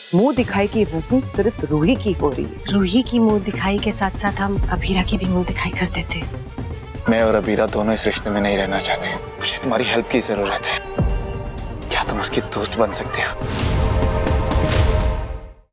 मुंह दिखाई की रस्म सिर्फ रूही की हो रही है। रूही की मुंह दिखाई के साथ साथ हम अबीरा की भी मुंह दिखाई कर देते। मैं और अबीरा दोनों इस रिश्ते में नहीं रहना चाहते। मुझे तुम्हारी हेल्प की जरूरत है। क्या तुम उसकी दोस्त बन सकते हो?